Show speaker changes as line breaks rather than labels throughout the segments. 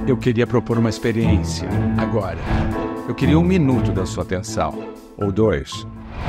Eu queria propor uma experiência, agora. Eu queria 1 minuto da sua atenção, ou 2.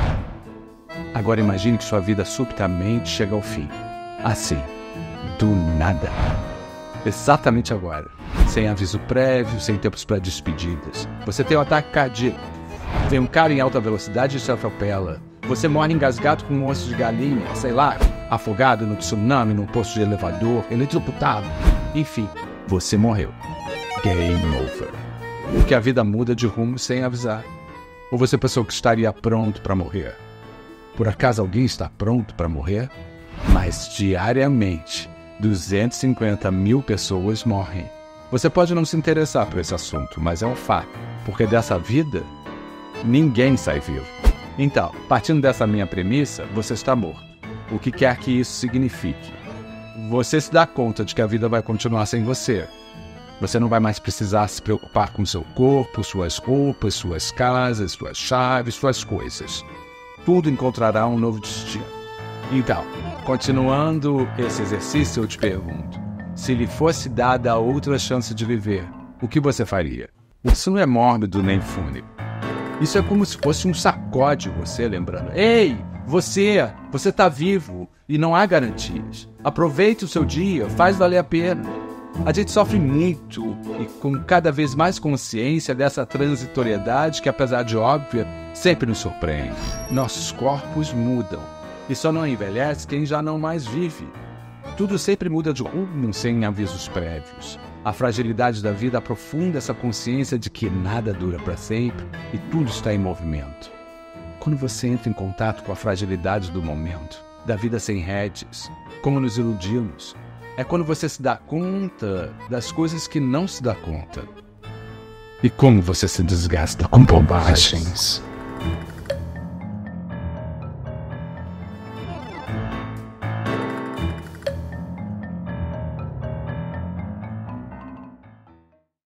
Agora imagine que sua vida subitamente chega ao fim. Assim, do nada. Exatamente agora. Sem aviso prévio, sem tempos para despedidas. Você tem um ataque cardíaco. Vem um cara em alta velocidade e te atropela. Você morre engasgado com um osso de galinha, sei lá, afogado no tsunami, num posto de elevador, eletrocutado. Enfim, você morreu. Game over. Porque a vida muda de rumo sem avisar. Ou você pensou que estaria pronto para morrer? Por acaso alguém está pronto para morrer? Mas diariamente, 250 mil pessoas morrem. Você pode não se interessar por esse assunto, mas é um fato. Porque dessa vida, ninguém sai vivo. Então, partindo dessa minha premissa, você está morto. O que quer que isso signifique? Você se dá conta de que a vida vai continuar sem você. Você não vai mais precisar se preocupar com seu corpo, suas roupas, suas casas, suas chaves, suas coisas. Tudo encontrará um novo destino. Então, continuando esse exercício, eu te pergunto, se lhe fosse dada outra chance de viver, o que você faria? Isso não é mórbido nem fúnebre. Isso é como se fosse um sacode você lembrando. Ei, você está vivo e não há garantias. Aproveite o seu dia, faz valer a pena. A gente sofre muito e com cada vez mais consciência dessa transitoriedade que, apesar de óbvia, sempre nos surpreende. Nossos corpos mudam e só não envelhece quem já não mais vive. Tudo sempre muda de rumo sem avisos prévios. A fragilidade da vida aprofunda essa consciência de que nada dura para sempre e tudo está em movimento. Quando você entra em contato com a fragilidade do momento, da vida sem rédeas, como nos iludimos, é quando você se dá conta das coisas que não se dá conta. E como você se desgasta com bobagens.